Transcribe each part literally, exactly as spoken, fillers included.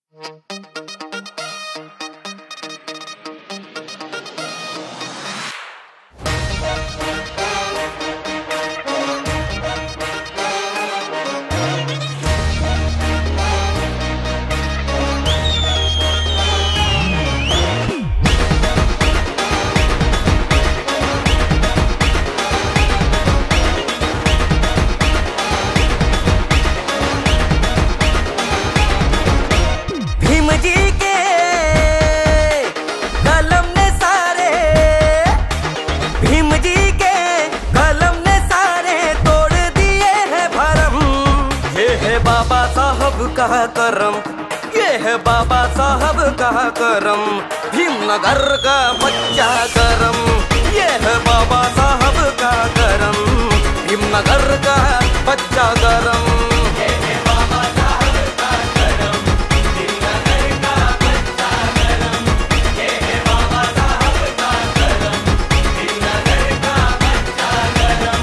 का करम, ये है बाबा साहब का करम। भीमनगर का बच्चा करम, ये है बाबा साहब का करम। भीमनगर का बच्चा करम, ये है बाबा साहब का करम। भीमनगर का बच्चा करम, ये है बाबा साहब का करम। भीमनगर का बच्चा करम।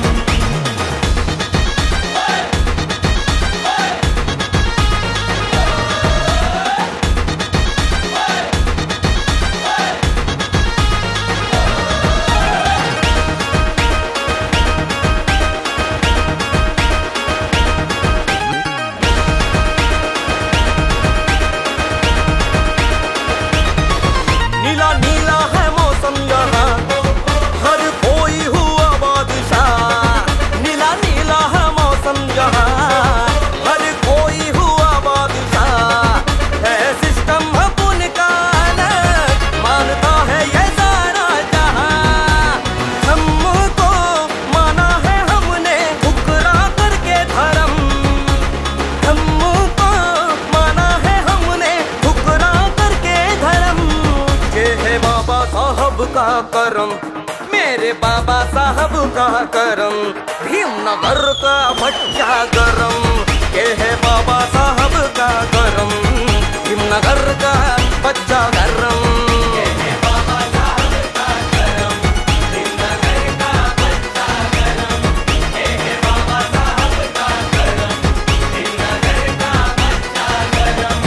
नीला नीला है मौसम यहाँ, हर कोई हुआ बादशाह। नीला नीला है मौसम यहाँ, हर कोई हुआ बादशाह। है सिस्टम उनका अलग, मानता है ये सारा जहां। हमको माना है हमने ठुकरा करके धर्म। हमको माना है हमने ठुकरा करके धर्म। ये है बाबा साहब का करम, मेरे बाबा साहब का करम। भीमनगर का बच्चा गरम, ये है बाबा साहब का करम। भीमनगर का बच्चा गरम, ये है बाबा साहब का करम। भीमनगर का बच्चा गरम, ये है बाबा साहब का करम। भीमनगर का बच्चा गरम।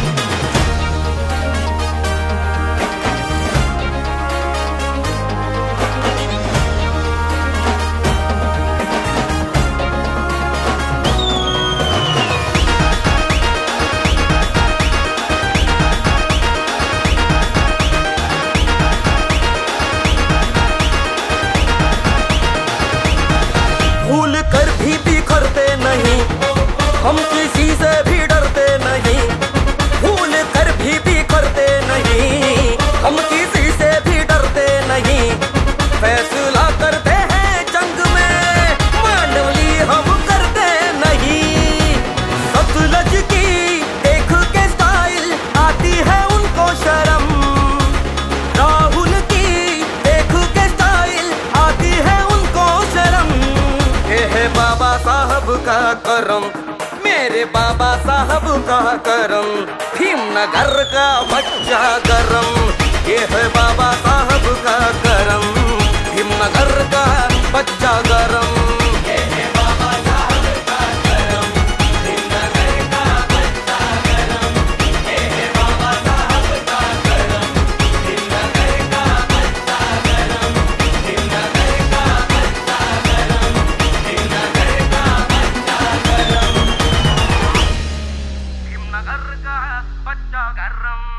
भूल कर भी बिखरते नहीं, हम किसी से भी डरते नहीं। भूल कर भी बिखरते नहीं, हम किसी से भी डरते नहीं। फैसला करते हैं जंग में, मांडवली हम करते नहीं। सतलज की देख के स्टाइल आती है उनको शर्म। राहुल की देख के स्टाइल आती है उनको शर्म। ये है बाबा साहब का करम, मेरे बाबा साहब का करम। भीमनगर का बच्चा गरम, ये है बाबा साहब का करम। भीमनगर का बच्चा गरम, ये है बाबा साहब का करम। भीमनगर का बच्चा गरम, ये है बाबा साहब का करम। भीमनगर का बच्चा गरम। भीमनगर का बच्चा गरम। भीमनगर का बच्चा गरम। भीमनगर का बच्चा गरम।